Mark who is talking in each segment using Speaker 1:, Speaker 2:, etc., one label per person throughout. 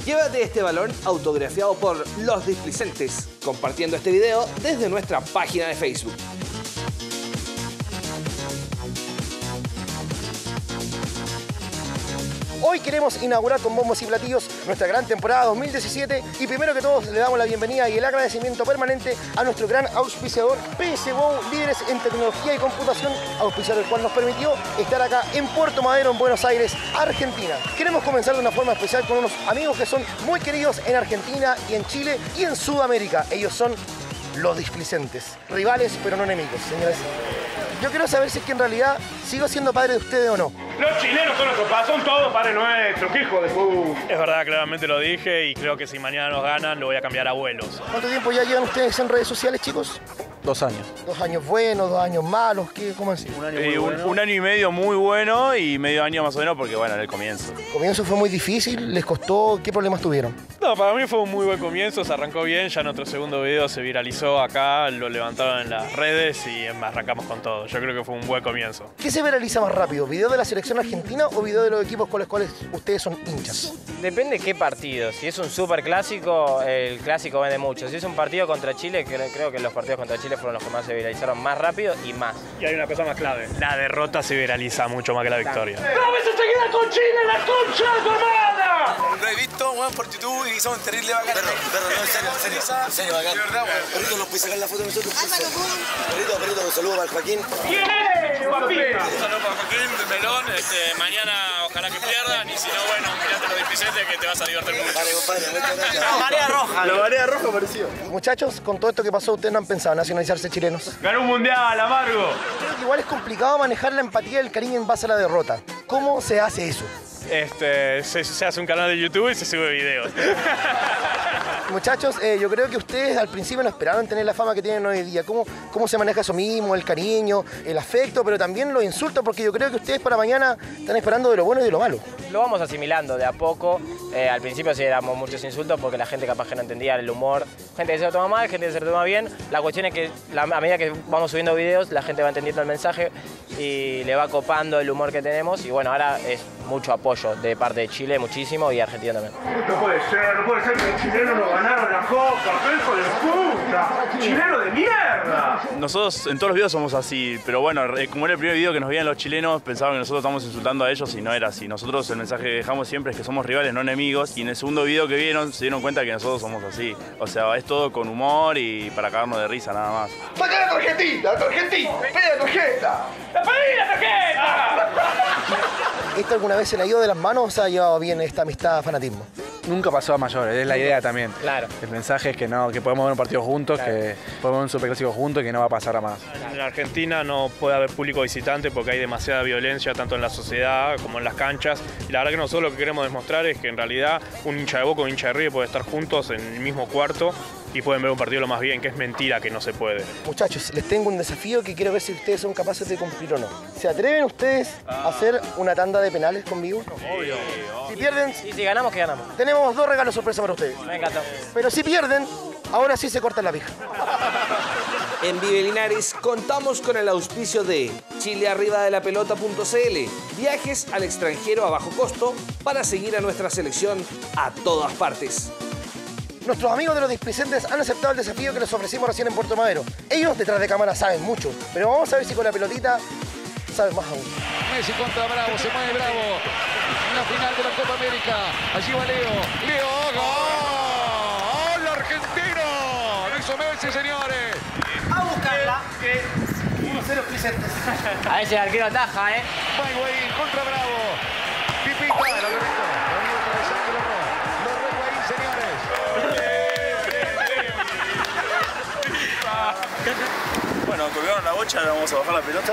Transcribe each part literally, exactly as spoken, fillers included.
Speaker 1: Llévate este balón autografiado por Los Displicentes, compartiendo este video desde nuestra página de Facebook.
Speaker 2: Hoy queremos inaugurar con bombos y platillos nuestra gran temporada dos mil diecisiete y primero que todo le damos la bienvenida y el agradecimiento permanente a nuestro gran auspiciador P S Go, líderes en tecnología y computación, auspiciador el cual nos permitió estar acá en Puerto Madero, en Buenos Aires, Argentina. Queremos comenzar de una forma especial con unos amigos que son muy queridos en Argentina y en Chile y en Sudamérica. Ellos son Los Displicentes, rivales pero no enemigos, señores. Yo quiero saber si es que en realidad sigo siendo padre de ustedes o no.
Speaker 3: Los chilenos son nuestros padres, son todos padres nuestros, qué hijo de puta.
Speaker 4: Es verdad, claramente lo dije y creo que si mañana nos ganan lo voy a cambiar a abuelos.
Speaker 2: ¿Cuánto tiempo ya llevan ustedes en redes sociales, chicos?
Speaker 5: Dos años.
Speaker 2: Dos años buenos, dos años malos, ¿qué, ¿cómo así?
Speaker 4: Un año, eh, bueno. un, un año y medio muy bueno y medio año más o menos porque, bueno, era el comienzo.
Speaker 2: ¿El comienzo fue muy difícil? ¿Les costó? ¿Qué problemas tuvieron?
Speaker 4: No, para mí fue un muy buen comienzo, se arrancó bien, ya nuestro segundo video se viralizó acá, lo levantaron en las redes y arrancamos con todo. Yo creo que fue un buen comienzo.
Speaker 2: ¿Qué se viraliza más rápido? ¿Video de la selección argentina o video de los equipos con los cuales ustedes son hinchas?
Speaker 6: Depende qué partido. Si es un súper clásico, el clásico vende mucho. Si es un partido contra Chile, creo que los partidos contra Chile fueron los que más se viralizaron más rápido y más.
Speaker 4: Y hay una cosa más clave. La derrota se viraliza mucho más que la victoria.
Speaker 3: ¡No veces se queda con Chile en la concha de tu hermana!
Speaker 7: Lo he visto, weón, por YouTube y son terribles bacanes. Perro, perro, no, en serio, en serio, en serio, bacán. De verdad, weón. Perrito, ¿nos puedes sacar la foto de nosotros? Perrito, perrito, un saludo para el Joaquín.
Speaker 3: ¿Quién eres, guapita?
Speaker 4: Un saludo para Joaquín, de Melón. Este, mañana ojalá que pierdan y si no, bueno, mirate Los Displicentes que te vas a divertir mucho.
Speaker 7: Vale, compadre, muchas gracias.
Speaker 6: La marea roja.
Speaker 4: La marea roja pareció.
Speaker 2: Muchachos, con todo esto que pasó, ¿ustedes no han pensado en nacionalizarse chilenos?
Speaker 3: Ganó un mundial, amargo.
Speaker 2: Creo que igual es complicado manejar la empatía y el cariño en base a la derrota. ¿Cómo se hace eso?
Speaker 4: Este, se, se hace un canal de YouTube y se sube videos.
Speaker 2: Muchachos, eh, yo creo que ustedes al principio no esperaban tener la fama que tienen hoy día. ¿Cómo, ¿Cómo se maneja eso mismo, el cariño, el afecto, pero también los insultos? Porque yo creo que ustedes para mañana están esperando de lo bueno y de lo malo.
Speaker 6: Lo vamos asimilando de a poco. Eh, al principio sí éramos muchos insultos porque la gente capaz que no entendía el humor. Gente que se lo toma mal, gente que se lo toma bien. La cuestión es que la, a medida que vamos subiendo videos, la gente va entendiendo el mensaje y le va copando el humor que tenemos. Y bueno, ahora es mucho apoyo de parte de Chile, muchísimo, y Argentina también.
Speaker 3: No puede ser, no puede ser que los chilenos nos ganaron la copa, qué hijo de puta. ¡Chileno de mierda!
Speaker 4: Nosotros en todos los videos somos así, pero bueno, como era el primer video que nos veían los chilenos, pensaban que nosotros estamos insultando a ellos y no era así. Nosotros el mensaje que dejamos siempre es que somos rivales, no enemigos, y en el segundo video que vieron se dieron cuenta que nosotros somos así. O sea, es todo con humor y para cagarnos de risa nada más.
Speaker 3: ¡Saca la tarjetita, la tarjetita! ¡Pide la tarjeta! ¡La pedí la tarjeta!
Speaker 2: ¿Esto alguna vez se le ha ido de las manos o se ha llevado bien esta amistad, fanatismo?
Speaker 5: Nunca pasó a mayores, es la idea también.
Speaker 6: Claro.
Speaker 5: El mensaje es que no, que podemos ver un partido juntos,
Speaker 6: Claro.
Speaker 5: que podemos ver un superclásico juntos y que no va a pasar a más.
Speaker 4: En Argentina no puede haber público visitante porque hay demasiada violencia tanto en la sociedad como en las canchas. Y la verdad que nosotros lo que queremos demostrar es que en realidad un hincha de Boca o un hincha de River puede estar juntos en el mismo cuarto y pueden ver un partido lo más bien, que es mentira que no se puede.
Speaker 2: Muchachos, les tengo un desafío que quiero ver si ustedes son capaces de cumplir o no. ¿Se atreven ustedes a hacer una tanda de penales conmigo?
Speaker 6: Obvio.
Speaker 2: Si pierden,
Speaker 6: Y si ganamos, ¿qué ganamos?
Speaker 2: tenemos dos regalos sorpresa para ustedes.
Speaker 6: Me encantó.
Speaker 2: Pero si pierden, ahora sí se cortan la pija.
Speaker 1: En Vive Linares contamos con el auspicio de Chile Arriba de la Pelota punto c l, viajes al extranjero a bajo costo para seguir a nuestra selección a todas partes.
Speaker 2: Nuestros amigos de Los Displicentes han aceptado el desafío que les ofrecimos recién en Puerto Madero. Ellos detrás de cámara saben mucho, pero vamos a ver si con la pelotita saben más aún.
Speaker 8: Messi contra Bravo, se mueve Bravo. En la final de la Copa América. Allí va Leo. Leo, ¡gol! ¡Argentino! Lo hizo Messi, señores.
Speaker 6: A buscarla.
Speaker 2: uno cero Displicentes.
Speaker 6: A ver si el arquero ataja, ¿eh?
Speaker 8: Va Higuaín contra Bravo. Pipita. Lo Lorenzo. Lo Lorenzo interesante, lo no. Lo re Higuaín, señores.
Speaker 4: Bueno, colgaron la bocha, ahora vamos a bajar la pelota.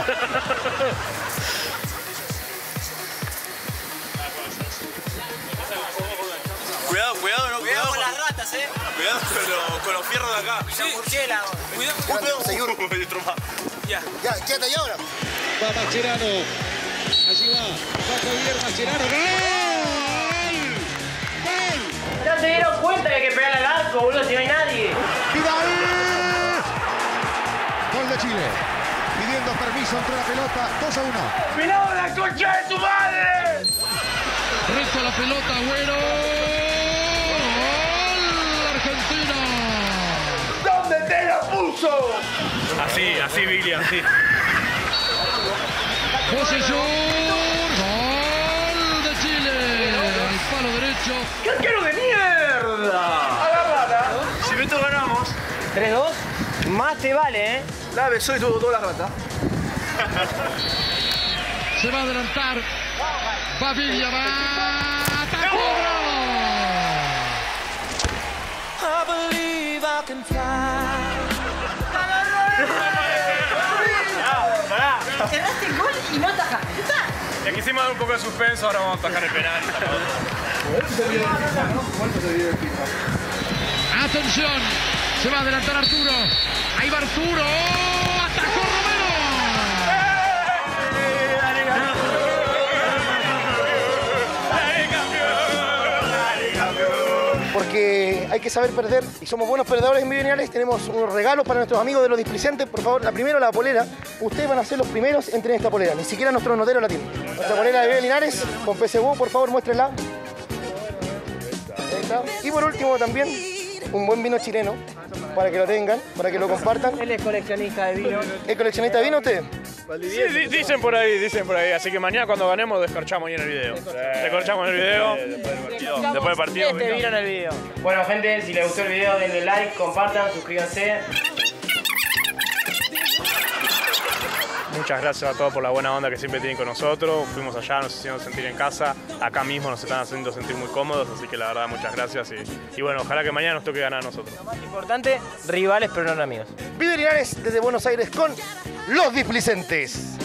Speaker 4: Cuidado, cuidado, no,
Speaker 6: Cuidado con las ratas, ¿eh?
Speaker 4: Cuidado con, lo, con los fierros de acá.
Speaker 6: Sí. Murciélago.
Speaker 4: Cuidado, cuidado. Ya.
Speaker 2: Ya, quédate ahí ahora.
Speaker 8: Va Mascherano. Allí va. Va Javier Mascherano. ¡Gol! ¡Gol!
Speaker 6: ¿Ya se dieron cuenta que hay que pegarle al arco, boludo, si no hay nadie?
Speaker 8: ¡Vidal! Gol de Chile. Pidiendo permiso entre la pelota. dos a uno.
Speaker 3: ¡Mirá la concha de tu madre!
Speaker 8: Recto la pelota, Agüero.
Speaker 9: Así, así, Billy, así.
Speaker 8: Posesión. Gol de Chile. El palo derecho.
Speaker 3: ¡Qué arquero de mierda! Agarrala.
Speaker 9: Si meto ganamos.
Speaker 6: tres dos. Más te vale, ¿eh?
Speaker 2: La besó y tuvo toda la rata.
Speaker 8: Se va a adelantar. Va Villa, va. ¡Atacó!
Speaker 10: Cerraste el gol y no atajaste.
Speaker 9: Le quisimos dar un poco de suspenso, ahora vamos a atajar el penal.
Speaker 8: Atención. Se va a adelantar Arturo. Ahí va Arturo. ¡Atacó Romero!
Speaker 2: Porque hay que saber perder y somos buenos perdedores en Millonarios. Tenemos unos regalos para nuestros amigos de los displicentes. Por favor, la primera, la polera. Ustedes van a ser los primeros en tener esta polera. Ni siquiera nuestro notero la tiene. Nuestra polera de Vive Linares con P C U, por favor, muéstrenla. Ahí está. Y por último también un buen vino chileno para que lo tengan, para que lo compartan.
Speaker 6: Él es coleccionista de vino.
Speaker 2: ¿Es coleccionista de vino usted?
Speaker 9: Sí, di- dicen por ahí, dicen por ahí. Así que mañana cuando ganemos descorchamos ahí en el video. Descorchamos en el video. Después del partido.
Speaker 6: Este vino en el video. Bueno, gente, si les gustó el video, denle like, compartan, suscríbanse.
Speaker 9: Muchas gracias a todos por la buena onda que siempre tienen con nosotros. Fuimos allá, nos hicieron sentir en casa. Acá mismo nos están haciendo sentir muy cómodos. Así que la verdad, muchas gracias. Y, y bueno, ojalá que mañana nos toque ganar a nosotros.
Speaker 6: Lo más importante, rivales pero no amigos.
Speaker 2: Vive Linares desde Buenos Aires con los displicentes.